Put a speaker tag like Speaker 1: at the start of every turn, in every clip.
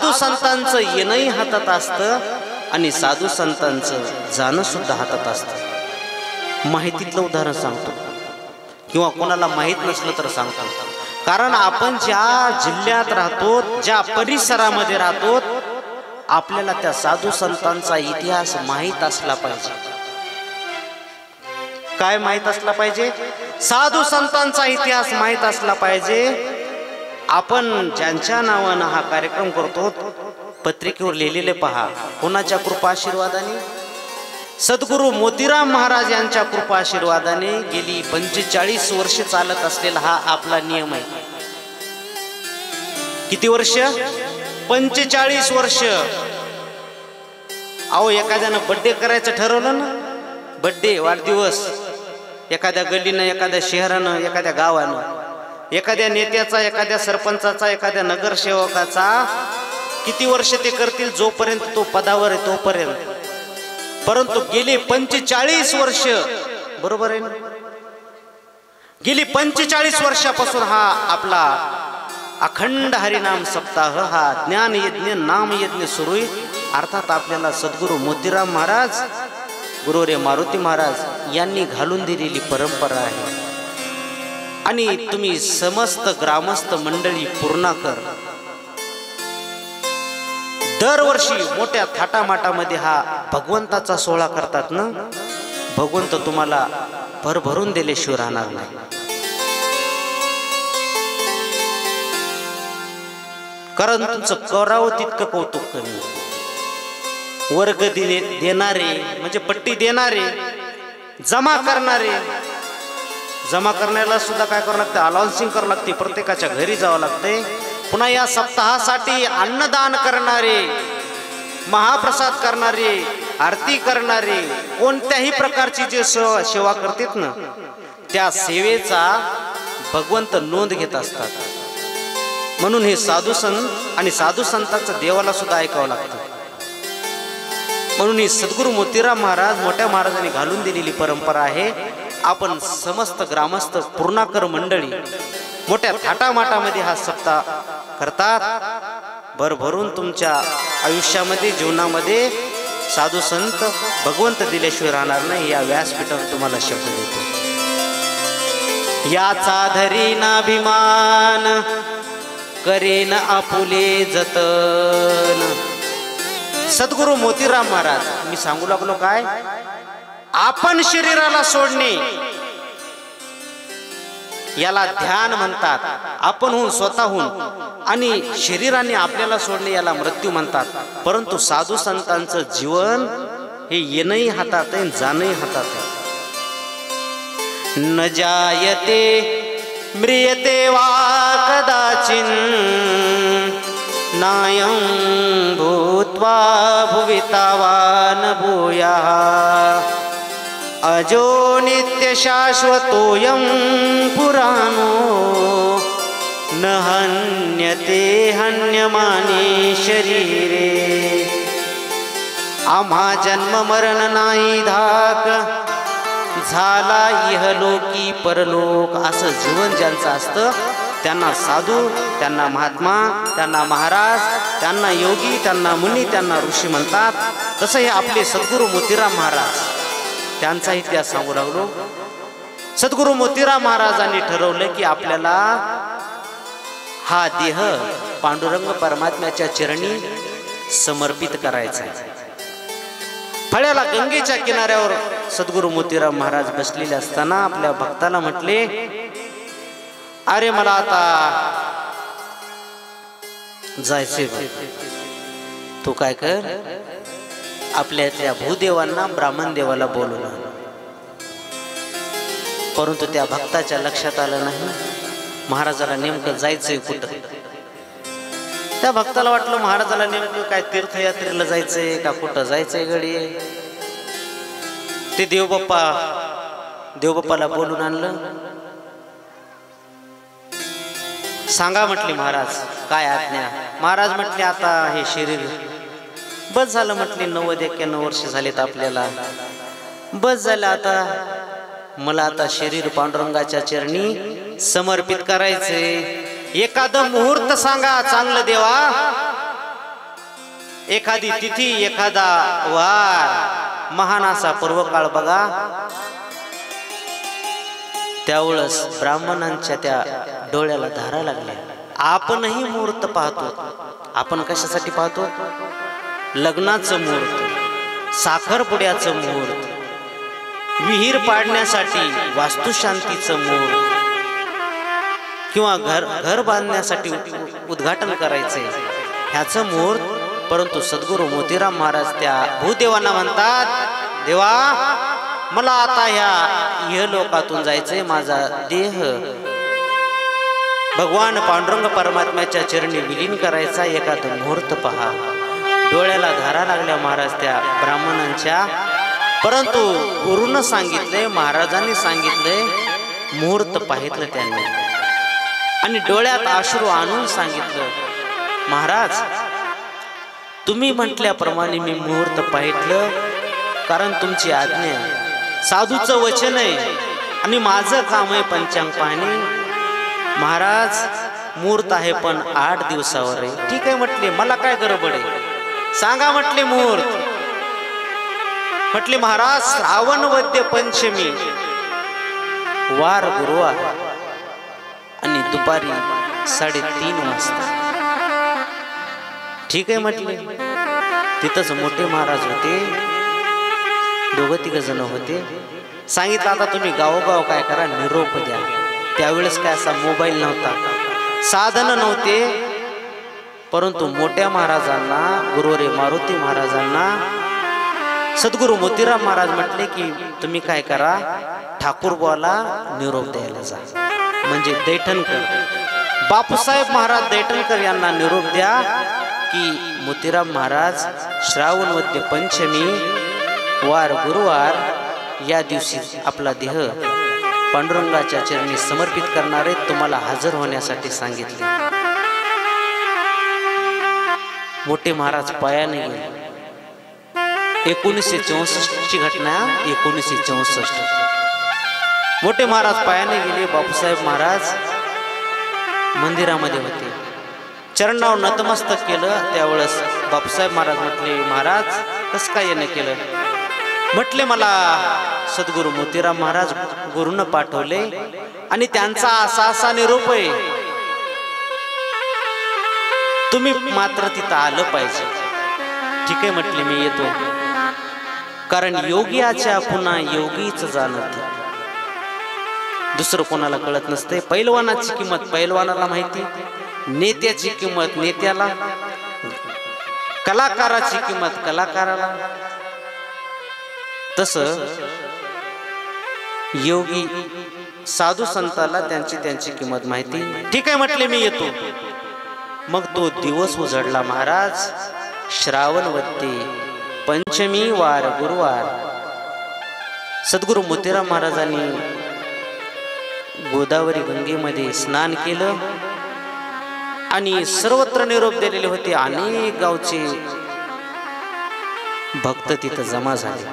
Speaker 1: साधू संतांचं येणंही हातात असतं आणि साधू संतांचं जाणं सुद्धा हातात असतं. माहितीतलं उदाहरण सांगतो किंवा कोणाला माहीत नसलं तर सांगतो. कारण आपण ज्या जिल्ह्यात राहतो, ज्या परिसरामध्ये राहतो, आपल्याला त्या साधू संतांचा इतिहास माहीत असला पाहिजे. काय माहीत असला पाहिजे? साधू संतांचा इतिहास माहीत असला पाहिजे. आपण ज्यांच्या नावानं हा कार्यक्रम करतो पत्रिकेवर लिहिलेले पहा. कोणाच्या कृपा आशीर्वादाने? सद्गुरू मोतीराम महाराज यांच्या कृपा आशीर्वादाने गेली 45 वर्ष चालत असलेला हा आपला नियम आहे. किती वर्ष? 45 वर्ष. अहो, एखाद्यानं बर्थडे करायचं ठरवलं ना, बर्थडे वाढदिवस, एखाद्या गल्लीनं, एखाद्या शहरानं, एखाद्या गावानं, एखाद्या नेत्याचा, एखाद्या सरपंचाचा, एखाद्या नगरसेवकाचा, किती वर्ष ते करतील? जोपर्यंत तो पदावर आहे तोपर्यंत. परंतु गेली 45 वर्ष, बरोबर आहे ना, गेली 45 वर्षापासून हा आपला अखंड हरिनाम सप्ताह, हा ज्ञान यज्ञ, नाम यज्ञ सुरू आहे. अर्थात आपल्याला सद्गुरू मोतीराम महाराज, गुरुवर्य मारुती महाराज यांनी घालून दिलेली परंपरा आहे. आणि तुम्ही समस्त ग्रामस्थ मंडळी पूर्णाकर दरवर्षी मोठ्या थाटामाटामध्ये हा भगवंताचा सोहळा करतात ना, भगवंत तुम्हाला भरभरून दिल्याशिवाय राहणार नाही. कारण तुमचं करावं तितकं कौतुक कमी. वर्ग देणारे म्हणजे पट्टी देणारे, जमा करणारे, जमा करण्याला सुद्धा काय करावं लागतं? अलाउन्सिंग करावं लागते, प्रत्येकाच्या घरी जावं लागते. पुन्हा या सप्ताहासाठी अन्नदान करणारे, महाप्रसाद करणारे, आरती करणारे, कोणत्याही प्रकारची जे सेवा करतात ना, त्या सेवेचा भगवंत नोंद घेत असतात. म्हणून हे साधू संत आणि साधू संतांचं देवाला सुद्धा ऐकावं लागतं. म्हणून ही सद्गुरू मोतीराम महाराज, मोठ्या महाराजांनी घालून दिलेली परंपरा आहे. आपण समस्त ग्रामस्थ पूर्णाकर मंडळी मोठ्या थाटामाटामध्ये हा सप्ताह करतात. भरभरून तुमच्या आयुष्यामध्ये, जीवनामध्ये साधू संत भगवंत दिल्याशिवाय राहणार नाही. या व्यासपीठावर तुम्हाला शब्द देतो. याचा धरीन अभिमान, करेन आपुले जतन. सद्गुरू मोतीराम महाराज, मी सांगू लागलो काय? आपण शरीराला सोडणे याला ध्यान म्हणतात, आपणहून, स्वतःहून, आणि शरीराने आपल्याला सोडणे याला मृत्यू म्हणतात. परंतु साधू संतांचं जीवन हे येणंही हातात आहे, जाणंही हातात आहे. न जायते म्रियते वा कदाचिन, नायं भूत्वा भुवितावा न भूयाः. अजो नित्य शाश्वतोऽयं पुराणो, न हन्यते हन्यमाने शरीरे. आम्हा जन्म मरण नाही धाक, झाला इहलोकी परलोक. असं जीवन ज्यांचं असतं त्यांना साधू, त्यांना महात्मा, त्यांना महाराज, त्यांना योगी, त्यांना मुनी, त्यांना ऋषी म्हणतात. तसं हे आपले सद्गुरू मोतीराम महाराज, त्यांचा इतिहास सांगू लागलो. सद्गुरू मोतीराम महाराजांनी ठरवलं की आपल्याला हा देह पांडुरंग परमात्म्याच्या चरणी समर्पित करायचा आहे. फळ्याला गंगेच्या किनाऱ्यावर सद्गुरू मोतीराम महाराज बसलेले असताना आपल्या भक्ताला म्हटले, अरे मला आता जायचे, तू काय कर, आपल्या त्या भूदेवांना, ब्राह्मण देवाला बोलवून आण. परंतु त्या भक्ताच्या लक्षात आलं नाही महाराजाला नेमकं जायचंय कुठं. त्या भक्ताला वाटलं महाराजाला नेमकं काय तीर्थयात्रेला जायचंय का कुठं जायचंय गडी. ते देवबाप्पाला बोलून आणलं. सांगा म्हटले महाराज, काय आज्ञा. महाराज म्हटले, आता हे शरीर बस झालं म्हटले, 90-91 वर्ष झालेत आपल्याला, बस झालं आता. मला आता शरीर पांडुरंगाच्या चरणी समर्पित करायचे. एखादं मुहूर्त सांगा चांगलं देवा, एखादी तिथी एखादा वार महान असा पर्वकाळ बघा, त्यावेळेस ब्राह्मणांच्या त्या डोळ्याला धारा लागल्या. आपणही मुहूर्त पाहतो. आपण कशासाठी पाहतो? लग्नाचं मुहूर्त, साखरपुड्याचं मुहूर्त, विहीर पाडण्यासाठी वास्तुशांतीचं मुहूर्त, किंवा घर बांधण्यासाठी उद्घाटन करायचंय ह्याचं मुहूर्त. परंतु सद्गुरू मोतीराम महाराज त्या भूदेवांना म्हणतात, देवा मला आता ह्या इहलोकातून जायचंय, माझा देह भगवान पांडुरंग परमात्म्याच्या चरणी विलीन करायचा, एखादं मुहूर्त पहा. डोळ्याला धारा लागल्या महाराज त्या ब्राह्मणांच्या. परंतु गुरुनं सांगितलंय, महाराजांनी सांगितलंय, मुहूर्त पाहितलं त्यांनी आणि डोळ्यात अश्रू आणून सांगितलं, महाराज तुम्ही म्हटल्याप्रमाणे मी मुहूर्त पाहितलं, कारण तुमची आज्ञा, साधूचं वचन आहे आणि माझं काम आहे पंचांग पाहणे. महाराज मुहूर्त आहे पण 8 दिवसावर आहे. ठीक आहे म्हटले, मला काय गडबड आहे, सांगा म्हटले मुहूर्त. म्हटले महाराज श्रावण वद्य पंचमी वार गुरुवार आणि दुपारी 3:30 वाजता. ठीक आहे म्हटले. तिथंच मोठे महाराज होते, 2-3 जण होते. सांगितलं आता तुम्ही गावोगाव काय करा, निरोप द्या. त्यावेळेस काय असा मोबाईल नव्हता, साधन नव्हते. परंतु मोठ्या महाराजांना, गुरुवरे मारुती महाराजांना सद्गुरू मोतीराम महाराज म्हटले की तुम्ही काय करा, ठाकूरबुवाला निरोप द्यायला जा. म्हणजे दैठणकर बापूसाहेब महाराज दैठणकर यांना निरोप द्या की मोतीराम महाराज श्रावण वद्य पंचमी वार गुरुवार या दिवशी आपला देह पांडुरंगाच्या चरणी समर्पित करणारे, तुम्हाला हजर होण्यासाठी सांगितले. मोठे महाराज पायाने गेले. 1964 ची घटना, 1964. मोठे महाराज पायाने गेले. बापूसाहेब महाराज मंदिरामध्ये होते, चरणावर नतमस्तक केलं. त्यावेळेस बापूसाहेब महाराज म्हटले, महाराज कसं काय येणं केलं? म्हटले मला सद्गुरू मोतीराम महाराज गुरुनं पाठवले आणि त्यांचा असा निरोप आहे, तुम्ही मात्र तिथं आलं पाहिजे. ठीक आहे म्हटले, मी येतो. कारण योगियाच्या पुन्हा योगीच जाणत, दुसरं कोणाला कळत नसते. पैलवानाची किंमत पैलवानाला माहिती, नेत्याची किंमत नेत्याला, कलाकाराची किंमत कलाकाराला. तसं योगी साधू संताला त्यांची किंमत माहिती. ठीक आहे म्हटले, मी येतो. मग तो दिवस उजडला महाराज. श्रावण वद्य पंचमी वार गुरुवार. सद्गुरू मोतीराम महाराजांनी गोदावरी गंगेमध्ये स्नान केलं आणि सर्वत्र निरोप दिलेले होते. अनेक गावचे भक्त तिथं जमा झाले.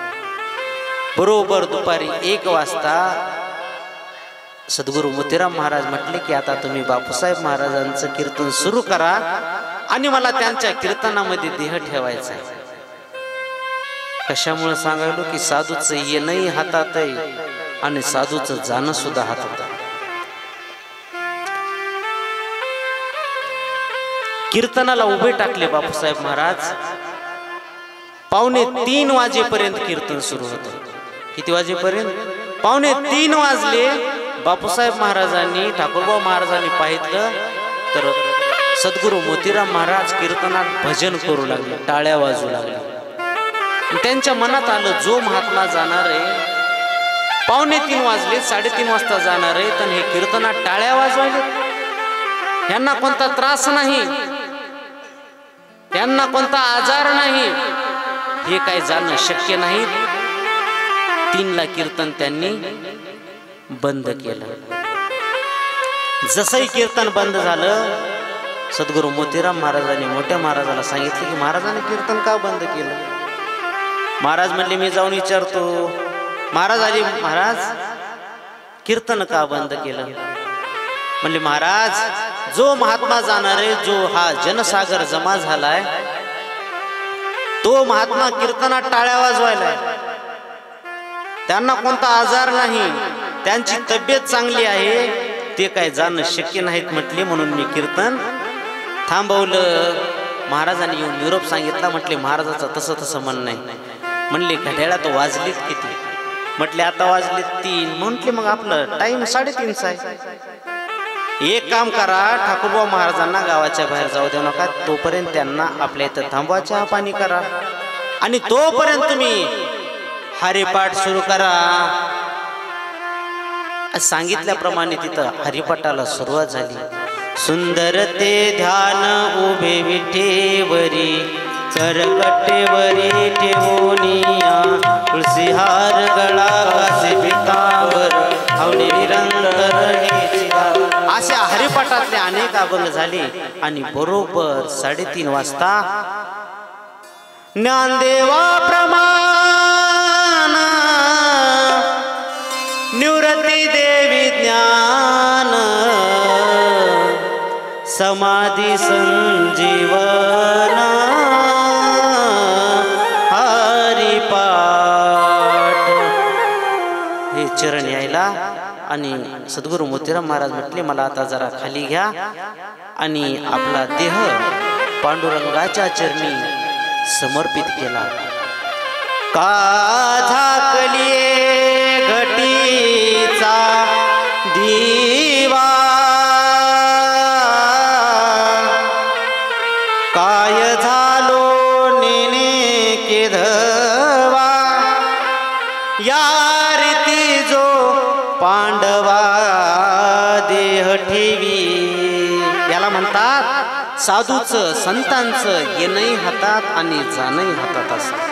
Speaker 1: बरोबर दुपारी 1 वाजता सद्गुरू मोतीराम महाराज म्हटले की आता तुम्ही बापूसाहेब महाराजांचं कीर्तन सुरू करा आणि मला त्यांच्या कीर्तनामध्ये देह ठेवायचा आहे. कशामुळे सांगायलो की साधूचं येणंही हातात आहे आणि साधूचं जाणं सुद्धा हातात आहे. कीर्तनाला उभे टाकले बापूसाहेब महाराज. 2:45 वाजेपर्यंत कीर्तन सुरू होतं. किती वाजेपर्यंत? 2:45 वाजले. बापूसाहेब महाराजांनी ठाकूरबुवा महाराजांनी पाहितलं तर सद्गुरू मोतीराम महाराज कीर्तनात भजन करू लागले, टाळ्या वाजू लागले. त्यांच्या मनात आलं जो महात्मा जाणार आहे, 2:45 वाजले, 3:30 वाजता जाणार आहे, तर हे कीर्तनात टाळ्या वाजवायले, यांना कोणता त्रास नाही, यांना कोणता आजार नाही, हे काय जाणं शक्य नाही. 3ला कीर्तन त्यांनी बंद केलं. जसंही कीर्तन बंद झालं, सद्गुरू मोतीराम महाराजांनी मोठ्या महाराजाला सांगितले की महाराजांनी कीर्तन का बंद केलं? महाराज म्हणले मी जाऊन विचारतो. महाराज आले, महाराज कीर्तन का बंद केलं? म्हणले महाराज जो महात्मा जाणार आहे, जो हा जनसागर जमा झालाय, तो महात्मा कीर्तनात टाळ्या वाजवायला, त्यांना कोणता आजार नाही, त्यांची तब्येत चांगली आहे, ते काय जाणं शक्य नाहीत म्हटले, म्हणून मी कीर्तन थांबवलं. महाराजांनी येऊन निरोप सांगितला. म्हटले महाराजाचं तसं म्हणणं नाही. म्हणले घड्याळात वाजलीत किती? म्हटले आता वाजलीत 3. म्हटले मग आपलं टाइम 3:30 आहे. एक काम करा, ठाकूरबा महाराजांना गावाच्या बाहेर जाऊ देऊ नका, तोपर्यंत त्यांना आपल्या इथं थांबवा, चहा पाणी करा, आणि तोपर्यंत तुम्ही हरिपाठ सुरू करा. सांगितल्याप्रमाणे तिथं हरिपाठाला सुरुवात झाली. सुंदर ते ध्यान उभे विठेवरी, करकटेवरी ठेवूनिया, तुळशीहार गळाचे पितांबर, हवणे निरंतर. अशा हरिपाठातले अनेक अभंग झाले. आणि बरोबर 3:30 वाजता ज्ञानदेवा प्रमाण निवृत्ती देवी ज्ञान, समाधी संजीवन हरिपाठ हे चरण यायला. आणि सद्गुरू मोतीराम महाराज म्हटले मला आता जरा खाली घ्या आणि आपला देह पांडुरंगाच्या चरणी समर्पित केला. का झाकलिये घटीचा दिवा, काय झालो नेने केधवा, या रीती जो पांडवा देह ठेवी. याला म्हणतात साधूचं संतांचं येणंही हातात आणि जाणंही हातात असतं.